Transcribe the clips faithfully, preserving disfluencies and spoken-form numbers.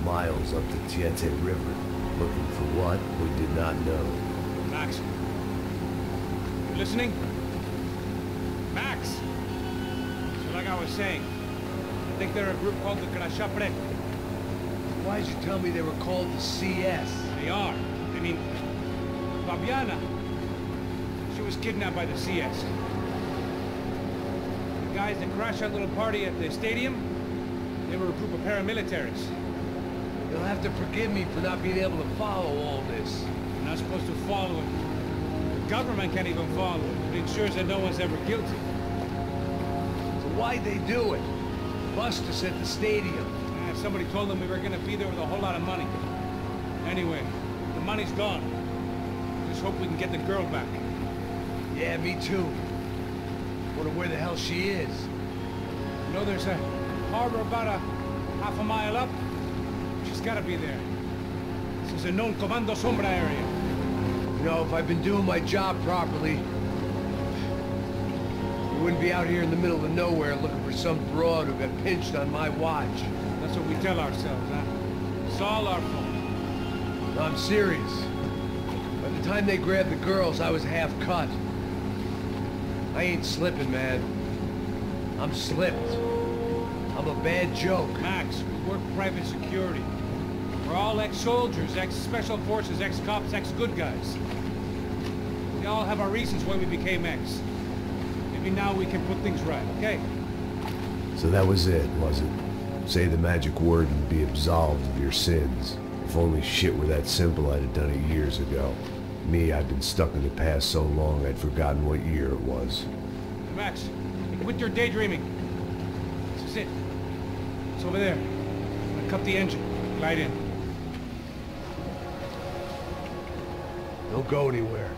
miles up the Tietze River, looking for what we did not know. Max, you listening? Max! So like I was saying, I think they're a group called the Krashapre. Why'd you tell me they were called the C S? They are. I mean, Fabiana, she was kidnapped by the C S. The guys that crashed that little party at the stadium, they were a group of paramilitaries. You'll have to forgive me for not being able to follow all this. You're not supposed to follow it. The government can't even follow it. It ensures that no one's ever guilty. So why'd they do it? Bust us at the stadium. Eh, somebody told them we were gonna be there with a whole lot of money. Anyway, the money's gone. Just hope we can get the girl back. Yeah, me too. Wonder where the hell she is. You know, there's a harbor about a half a mile up. She's gotta be there. This is a known Comando Sombra area. You know, if I've been doing my job properly, we wouldn't be out here in the middle of nowhere looking for some broad who got pinched on my watch. That's what we tell ourselves, huh? It's all our fault. No, I'm serious. By the time they grabbed the girls, I was half cut. I ain't slipping, man. I'm slipped. I'm a bad joke. Max, we work private security. We're all ex-soldiers, ex-special forces, ex-cops, ex-good guys. We all have our reasons why we became ex. Maybe now we can put things right, okay? So that was it, was it? Say the magic word and be absolved of your sins. If only shit were that simple, I'd have done it years ago. Me, I've been stuck in the past so long I'd forgotten what year it was. Max, quit your daydreaming. This is it. It's over there. I'm gonna cut the engine. Glide in. Don't go anywhere.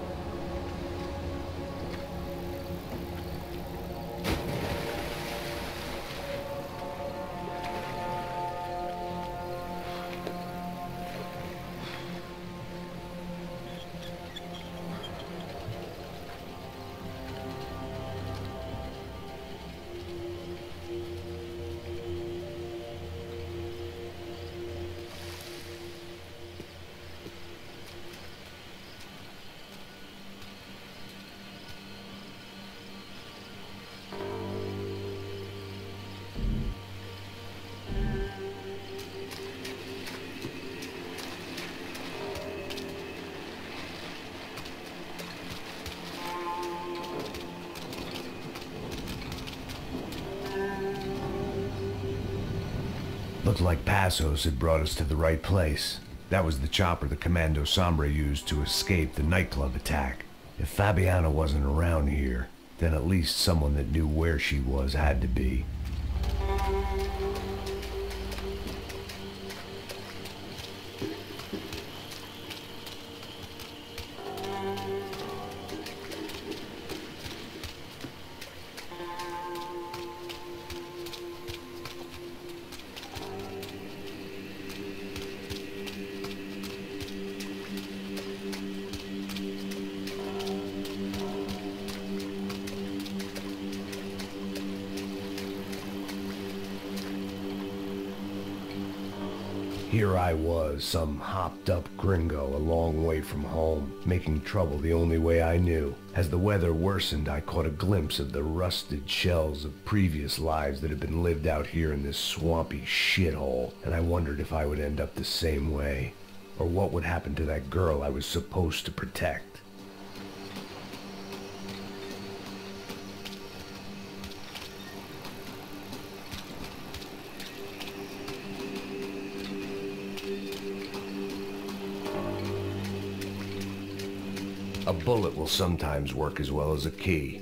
Looked like Passos had brought us to the right place. That was the chopper the Comando Sombra used to escape the nightclub attack. If Fabiana wasn't around here, then at least someone that knew where she was had to be. Here I was, some hopped-up gringo a long way from home, making trouble the only way I knew. As the weather worsened, I caught a glimpse of the rusted shells of previous lives that had been lived out here in this swampy shithole, and I wondered if I would end up the same way, or what would happen to that girl I was supposed to protect. A bullet will sometimes work as well as a key.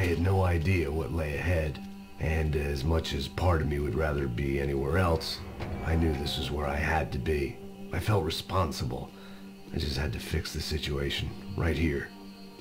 had no idea what lay ahead, and as much as part of me would rather be anywhere else, I knew this was where I had to be. I felt responsible. I just had to fix the situation, right here.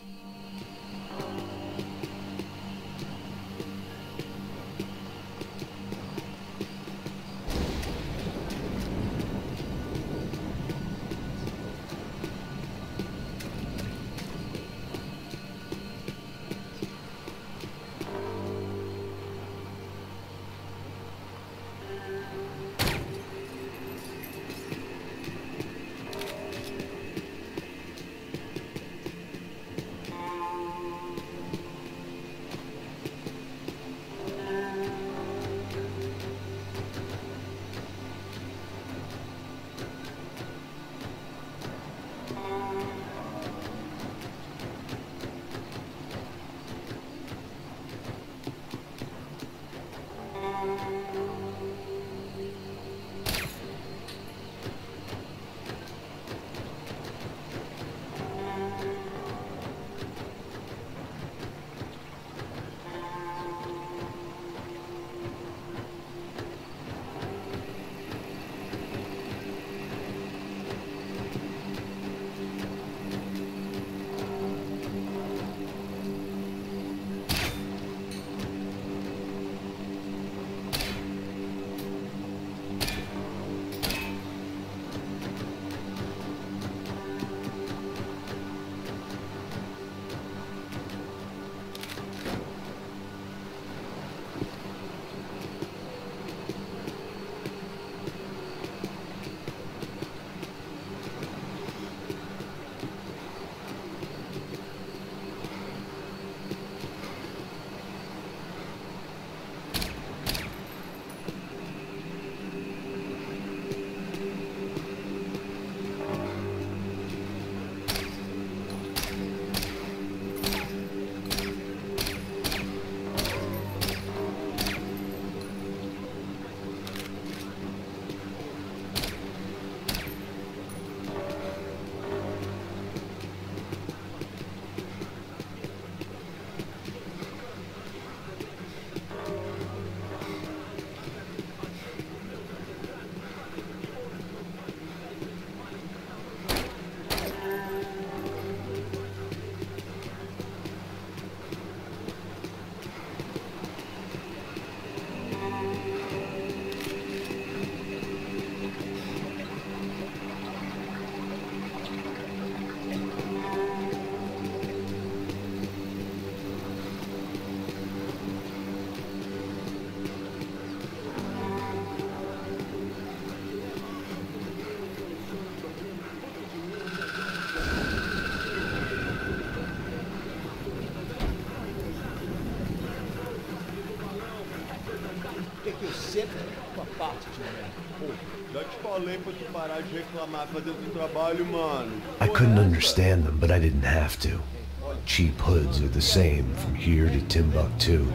I couldn't understand them, but I didn't have to. Cheap hoods are the same from here to Timbuktu.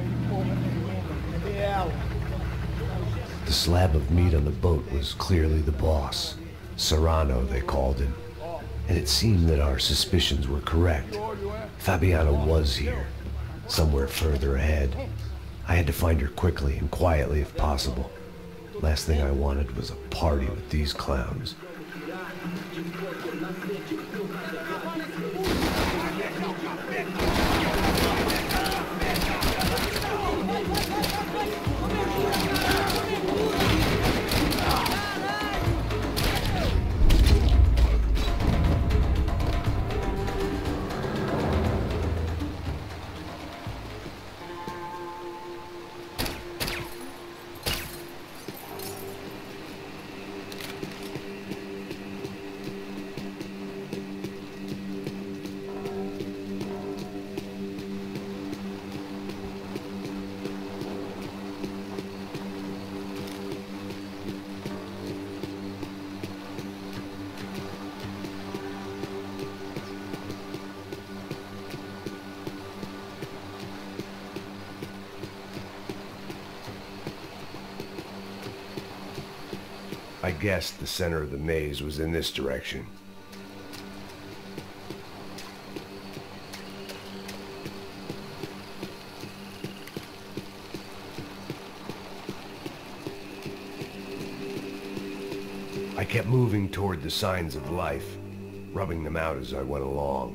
The slab of meat on the boat was clearly the boss. Serrano, they called him. And it seemed that our suspicions were correct. Fabiana was here, somewhere further ahead. I had to find her quickly and quietly if possible. Last thing I wanted was a party with these clowns. I guessed the center of the maze was in this direction. kept moving toward the signs of life, rubbing them out as I went along.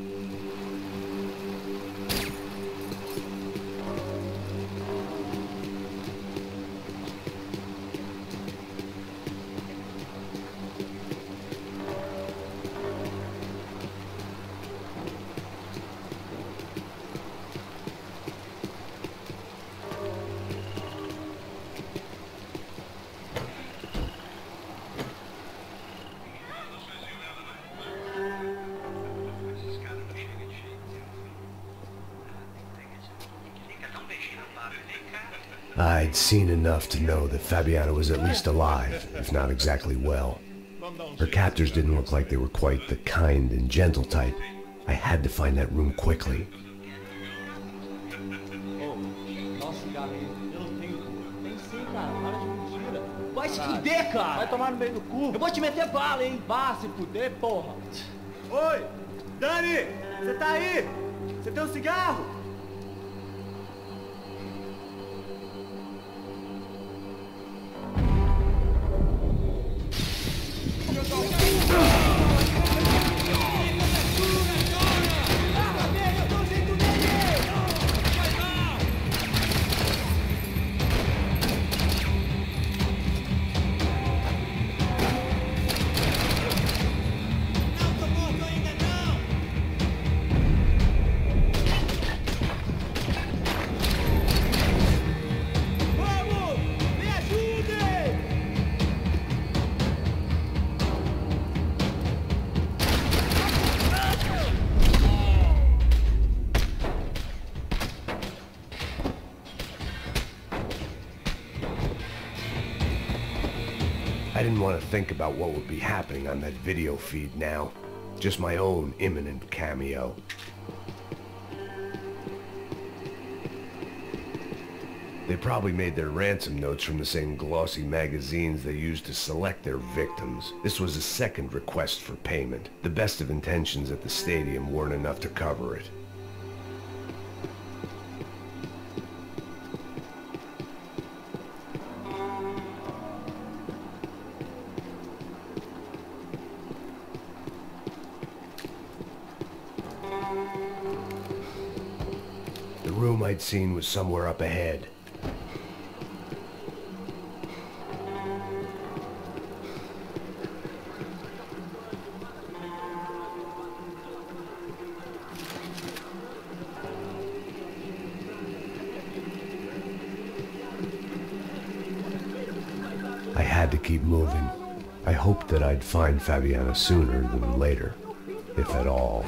I'd seen enough to know that Fabiana was at least alive, if not exactly well. Her captors didn't look like they were quite the kind and gentle type. I had to find that room quickly. Vai se fuder, cara! Vai tomar no meio do cu! Eu vou te meter bala, hein? Vá se fuder, porra! Oi! Dani! Você tá aí? Você tem um cigarro? I didn't want to think about what would be happening on that video feed now. Just my own imminent cameo. They probably made their ransom notes from the same glossy magazines they used to select their victims. This was a second request for payment. The best of intentions at the stadium weren't enough to cover it. The room I'd seen was somewhere up ahead. I had to keep moving. I hoped that I'd find Fabiana sooner than later, if at all.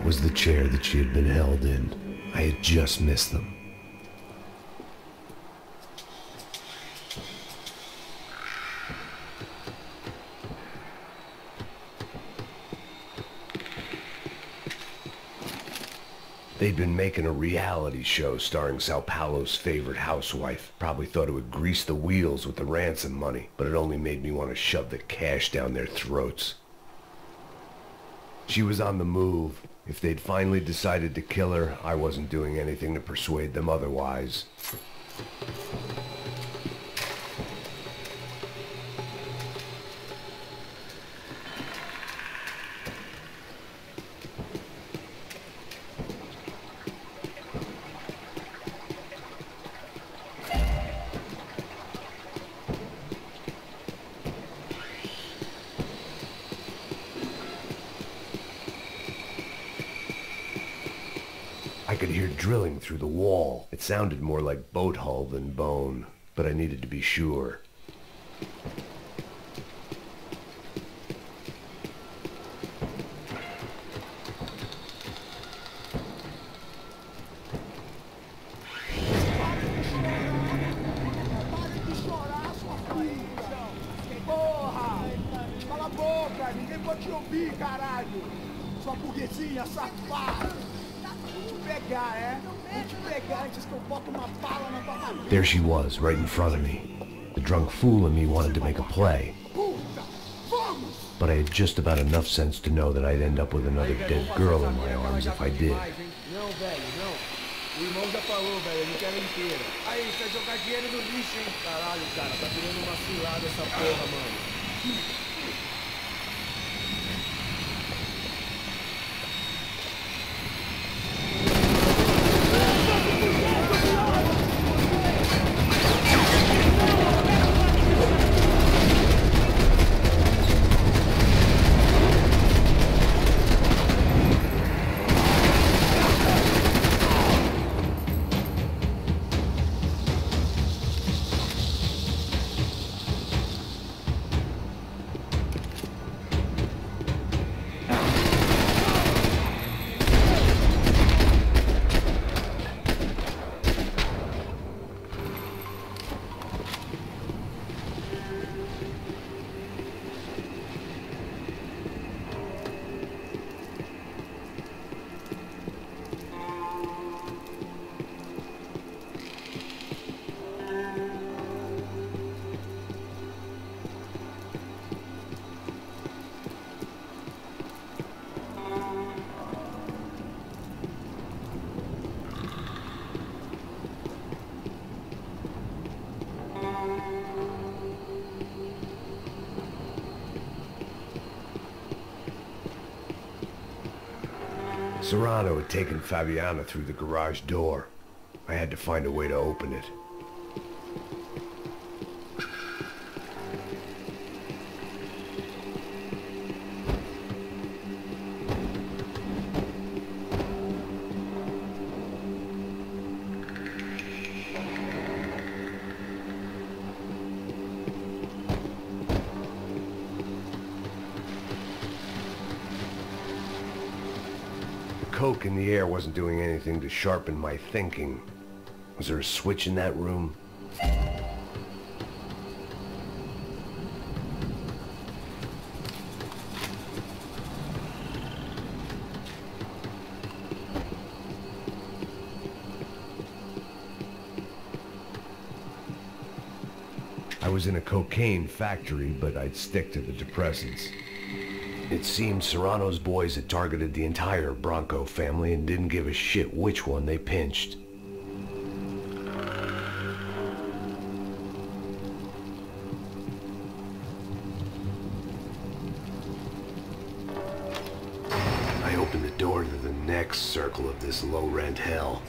was the chair that she had been held in. I had just missed them. They'd been making a reality show starring Sao Paulo's favorite housewife. Probably thought it would grease the wheels with the ransom money, but it only made me want to shove the cash down their throats. She was on the move. If they'd finally decided to kill her, I wasn't doing anything to persuade them otherwise. I could hear drilling through the wall. It sounded more like boat hull than bone, but I needed to be sure. Porra! Cala a boca! Ninguém pode te ouvir, caralho! Sua burguesinha safada! Pegar, é? Vou te pegar antes que eu boto uma bala na tua cabeça. There she was, right in front of me. The drunk fool in me wanted to make a play. But I had just about enough sense to know that I'd end up with another dead girl in my arms if I did. Não, velho, não. O irmão já falou, velho, ele quer ela inteira. Aí, você vai jogar dinheiro no lixo, hein? Caralho, cara, tá virando uma cilada essa porra, mano. Serrano had taken Fabiana through the garage door. I had to find a way to open it. Coke in the air wasn't doing anything to sharpen my thinking. Was there a switch in that room? I was in a cocaine factory, but I'd stick to the depressants. It seemed Serrano's boys had targeted the entire Bronco family and didn't give a shit which one they pinched. I opened the door to the next circle of this low-rent hell.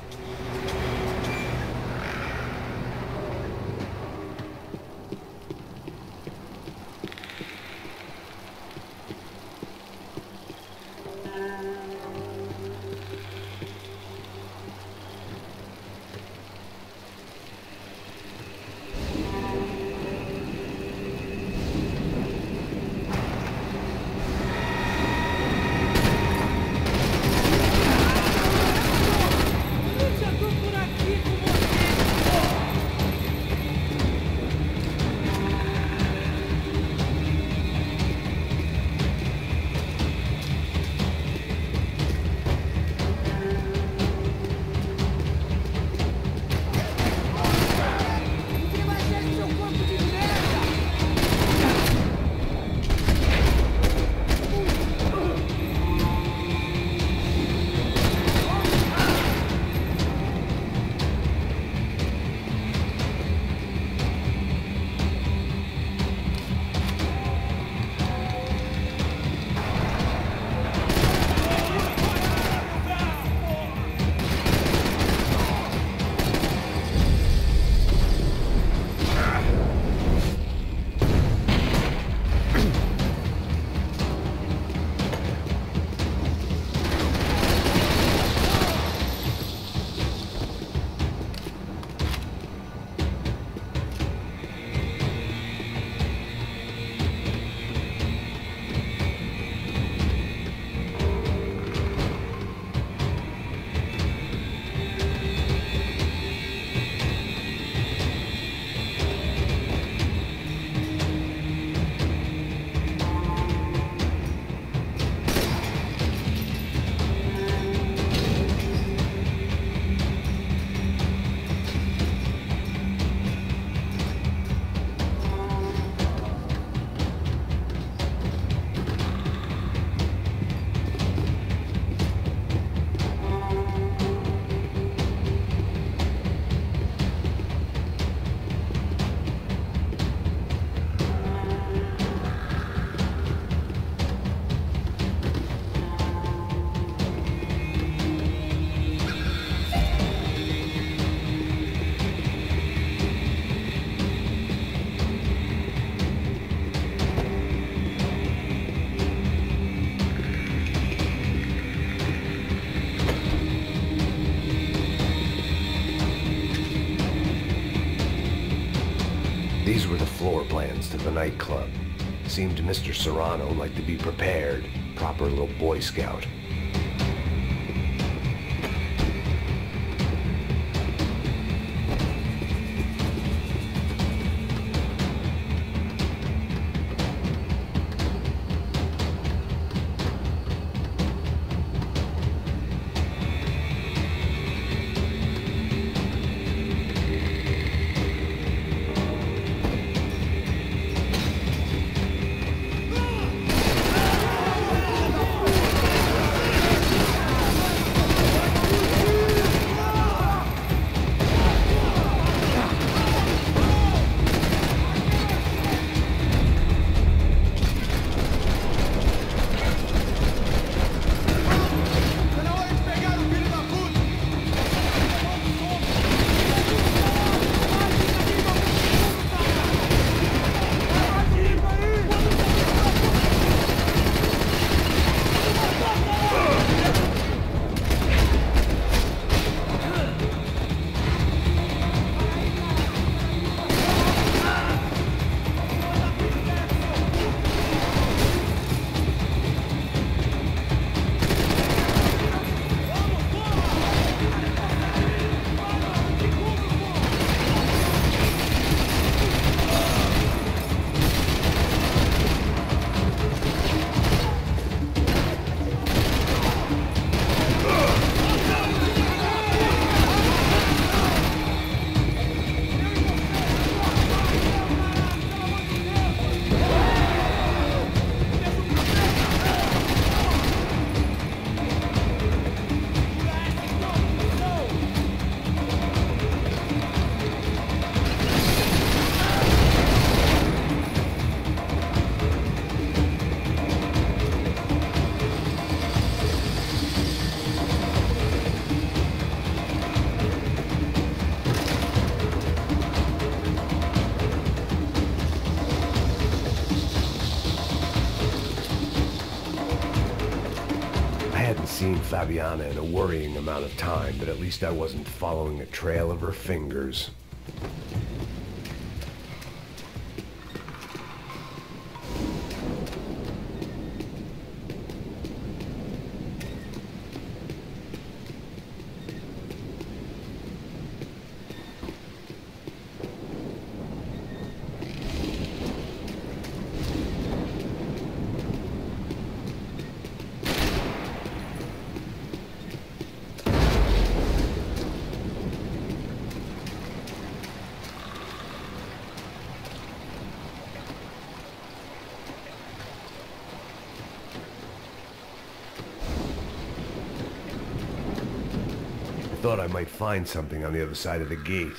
These were the floor plans to the nightclub. Seemed Mister Serrano like to be prepared. Proper little Boy Scout. Seen Fabiana in a worrying amount of time, but at least I wasn't following a trail of her fingers. Thought I might find something on the other side of the gate.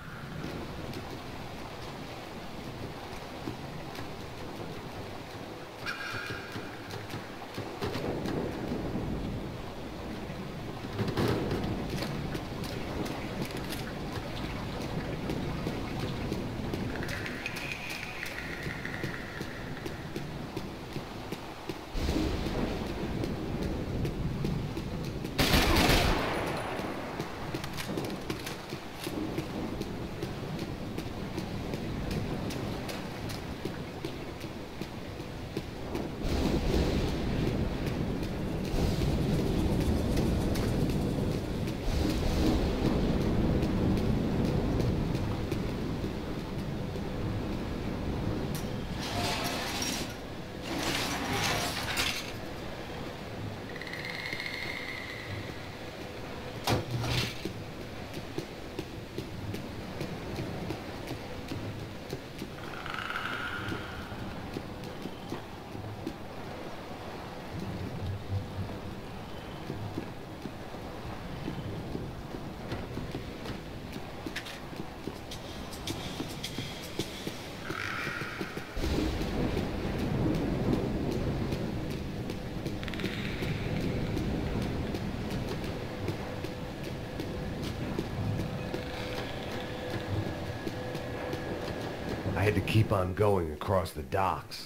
I had to keep on going across the docks.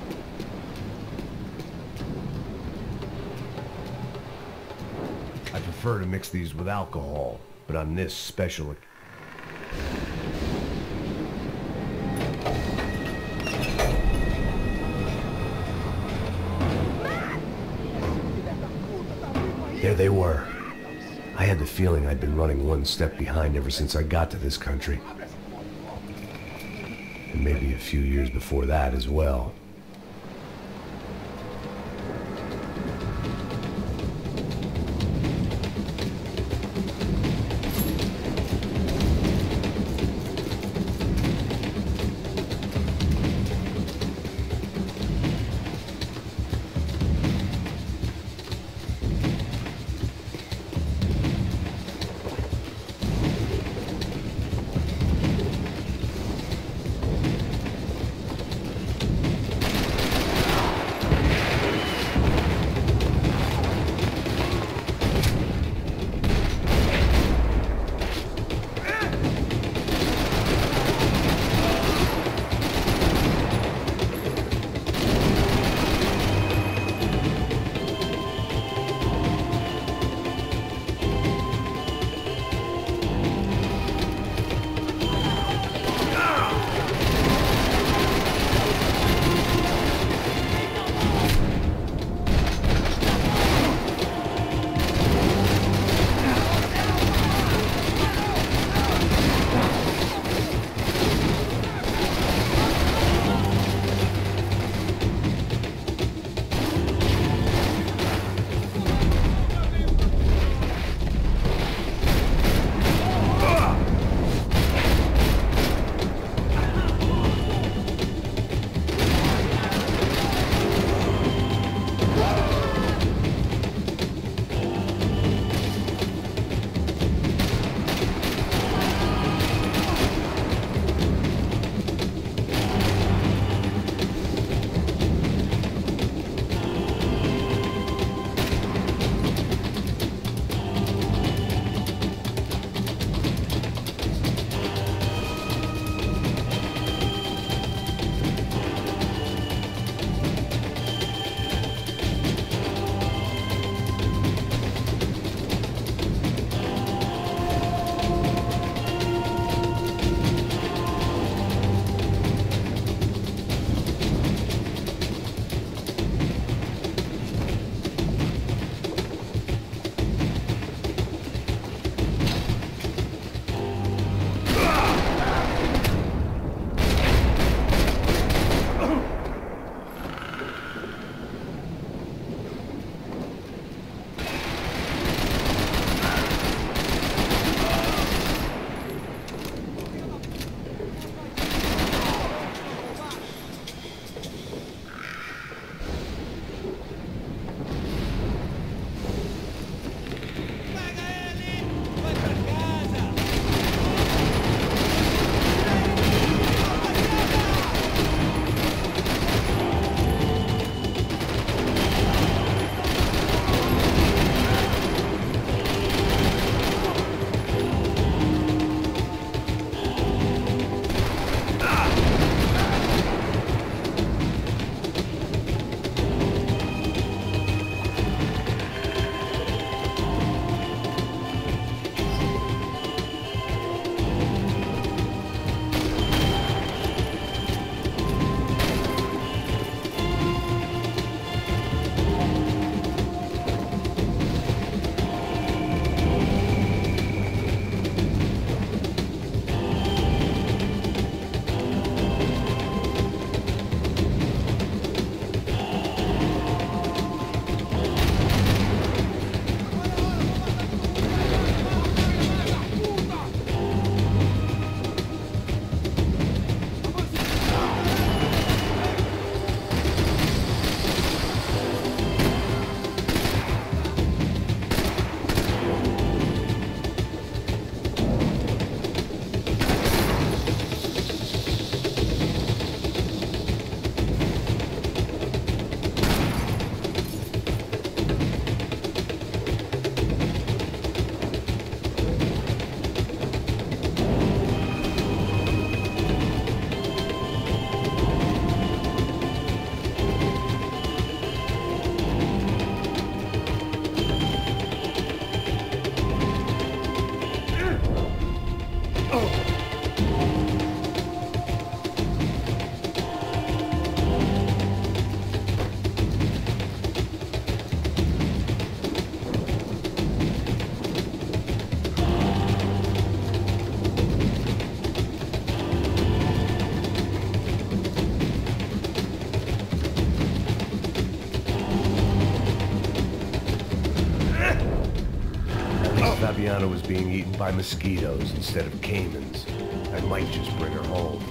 I prefer to mix these with alcohol, but on this special occasion... There they were. I had the feeling I'd been running one step behind ever since I got to this country. And maybe a few years before that as well. Fabiana was being eaten by mosquitoes instead of caimans, I might just bring her home.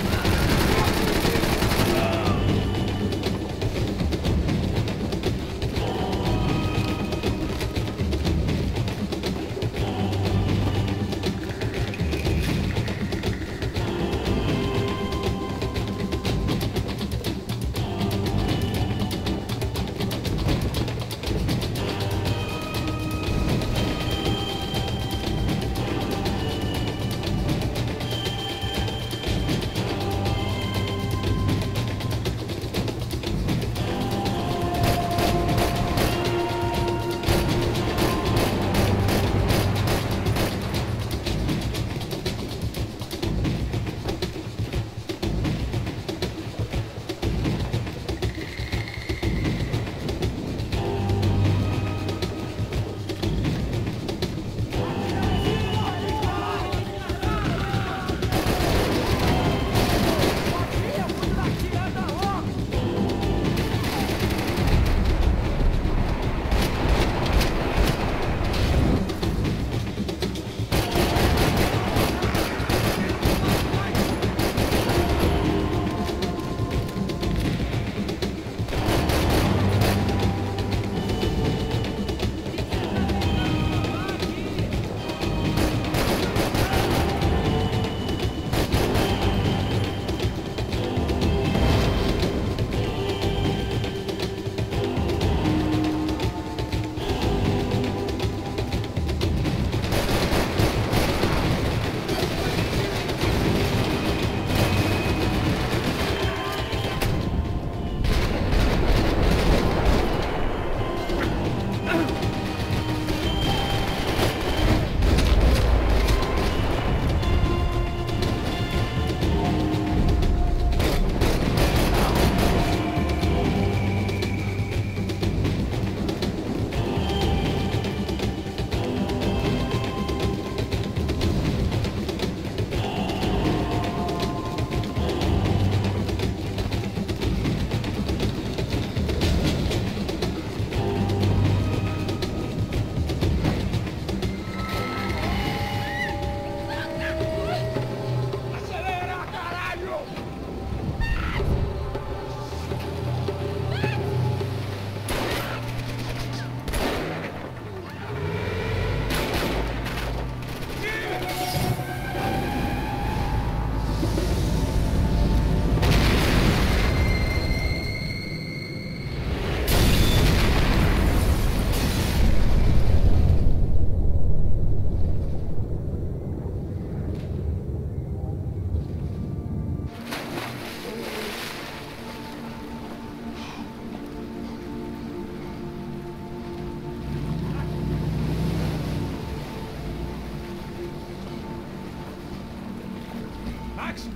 Max?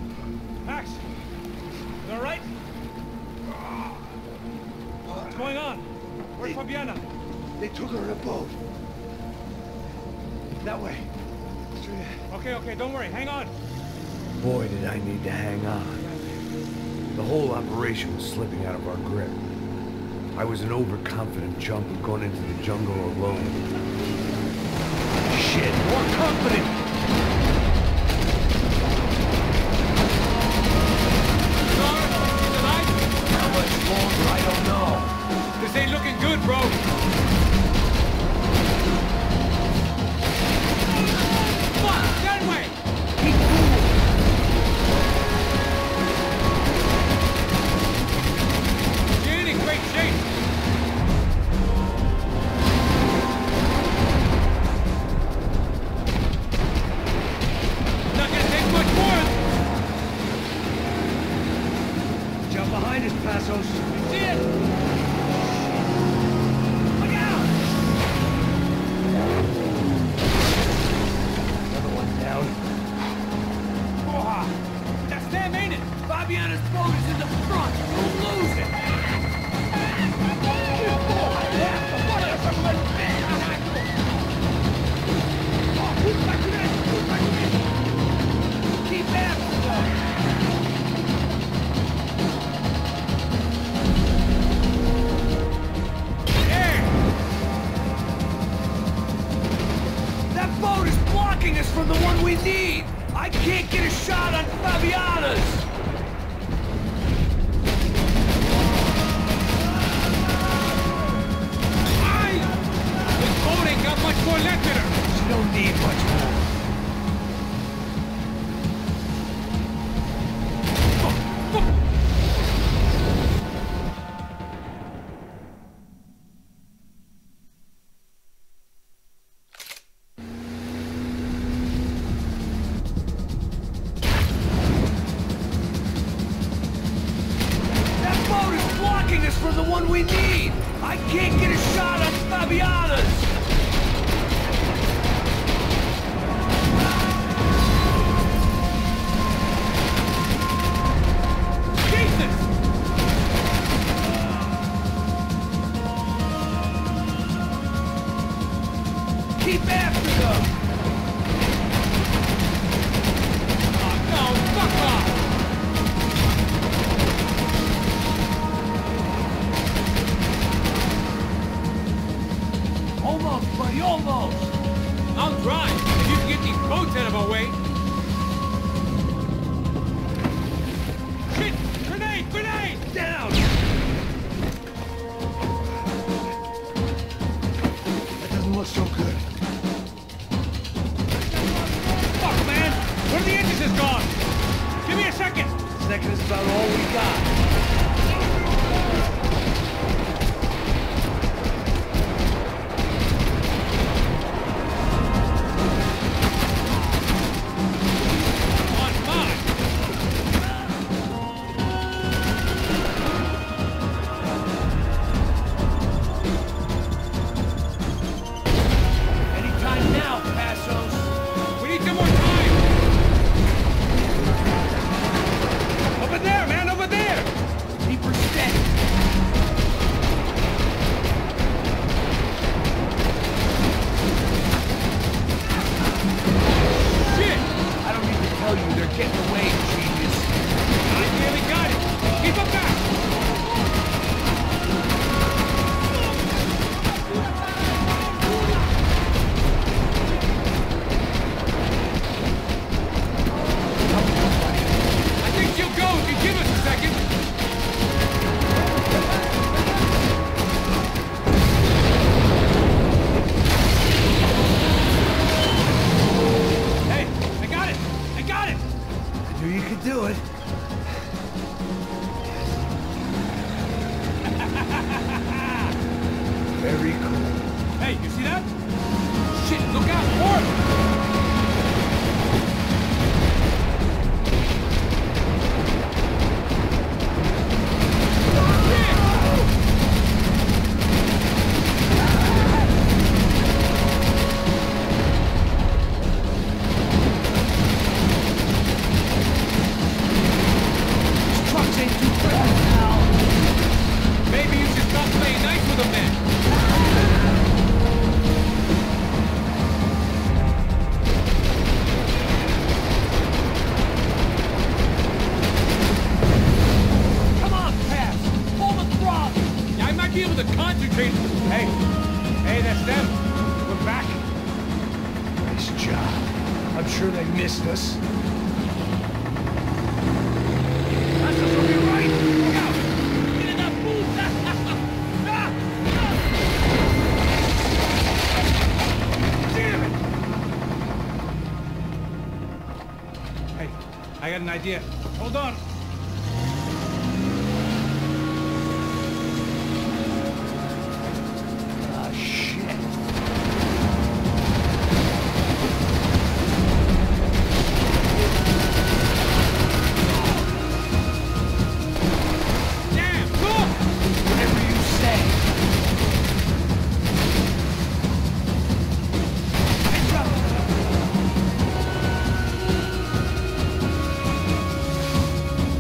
Max? You all right? What's going on? Where's Fabiana? They took her in a boat. That way. Straight ahead. Okay, okay, don't worry. Hang on. Boy, did I need to hang on. The whole operation was slipping out of our grip. I was an overconfident chump who'd gone into the jungle alone. Shit, more confident! How much longer? I don't know. This ain't looking good, bro. Come on, get away! Keep moving! She ain't in great shape. Not gonna take much more. Jump behind us, Passos. You see it? we need! I can't get a shot on Fabiana's! Got much more left in her. She don't need much more. That boat is blocking us from the one we need. I can't get a shot on Fabiana's. Keep after them! Oh, no, fuck off! Almost, buddy, almost! I'll drive, if you can get these boats out of our way. Shit! Grenade! Grenade! Down! That doesn't look so good. Fuck, man! One of the engines is gone! Give me a second! Second is about all we got. Very cool. Hey, you see that? Shit, look out, port! These trucks ain't too friendly, pal. Maybe you should stop playing nice with them then. Come on, Pass! Pull the throttle! Yeah, I might be able to concentrate. Hey, hey, that's them. We're back. Nice job. I'm sure they missed us. That's us on your right! Look out! Get in that booth! Damn it! Hey, I got an idea. Hold on. Ah, shit. Damn, look! Whatever you say. Hey, drop it.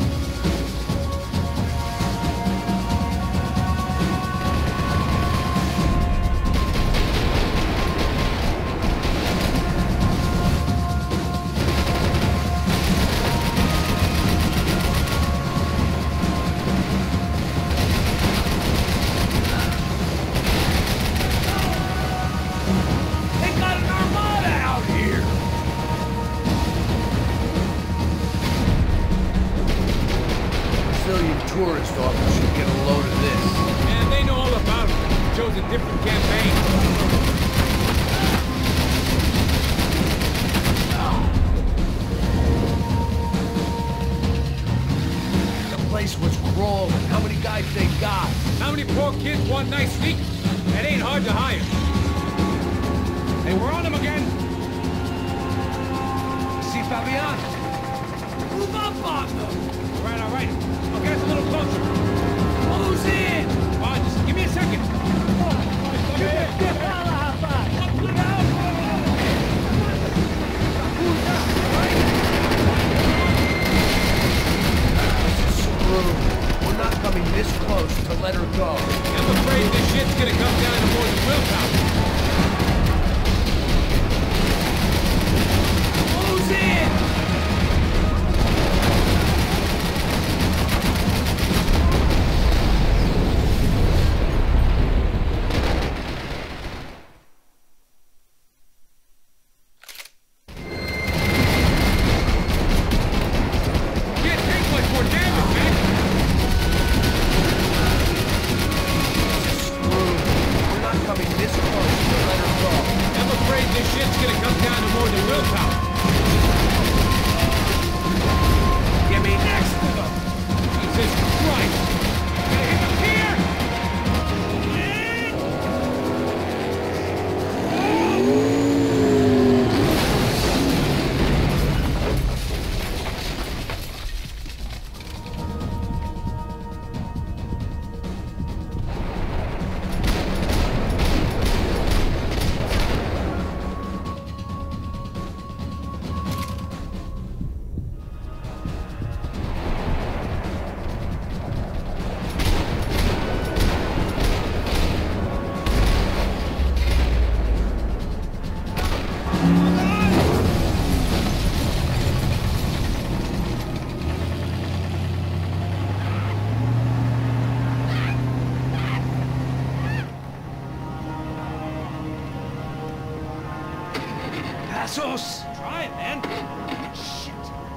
How many poor kids want nice sneakers? That ain't hard to hire. Hey, we're on them again. See Fabian? Move up on them! All right, all right. I'll get us a little closer. Who's in? All right, just give me a second. Fala, rapaz! Screwed. We're not coming this close to let her go. I'm afraid this shit's gonna come down to more than willpower. Who's in? Can't take much more damage, man. Screwed. We're not coming this close to let her go. I'm afraid this shit's gonna come down to more than willpower. Get me next to them! Jesus Christ! Gonna hit them here! Passos! Try it, man. Shit.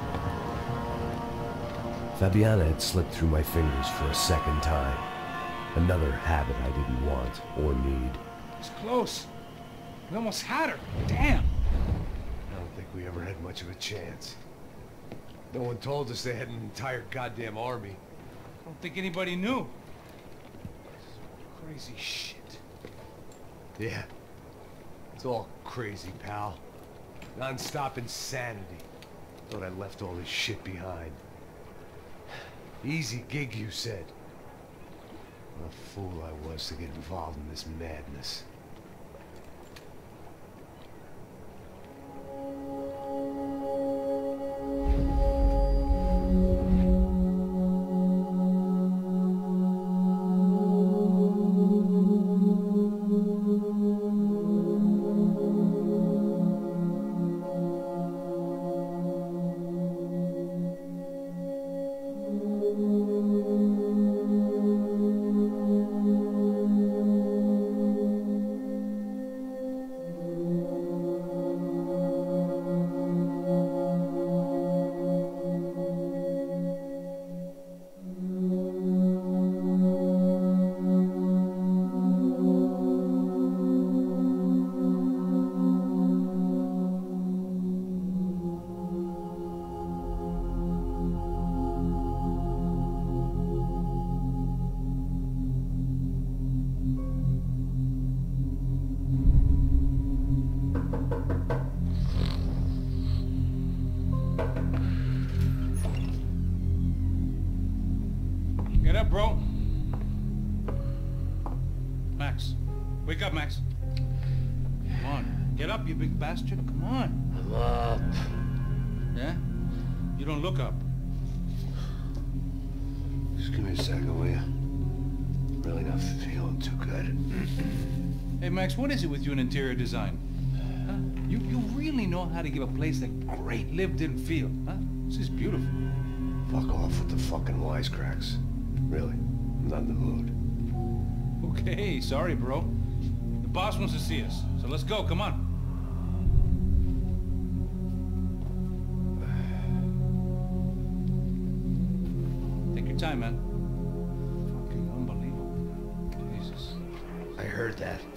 Fabiana had slipped through my fingers for a second time. Another habit I didn't want or need. It's close. We almost had her. Damn. I don't think we ever had much of a chance. No one told us they had an entire goddamn army. I don't think anybody knew. Crazy shit. Yeah. It's all crazy, pal. Non-stop insanity. Thought I left all this shit behind. Easy gig, you said. What a fool I was to get involved in this madness. Get up, bro. Max. Wake up, Max. Come on. Get up, you big bastard. Come on. I'm up. Yeah? You don't look up. Just give me a second, will you? Really not feeling too good. Hey, Max, what is it with you in interior design? Huh? You, you really know how to give a place a great lived-in feel, huh? This is beautiful. Fuck off with the fucking wisecracks. Really, I'm not in the mood. Okay, sorry, bro. The boss wants to see us, so let's go, come on. Take your time, man. Fucking unbelievable. Jesus. I heard that.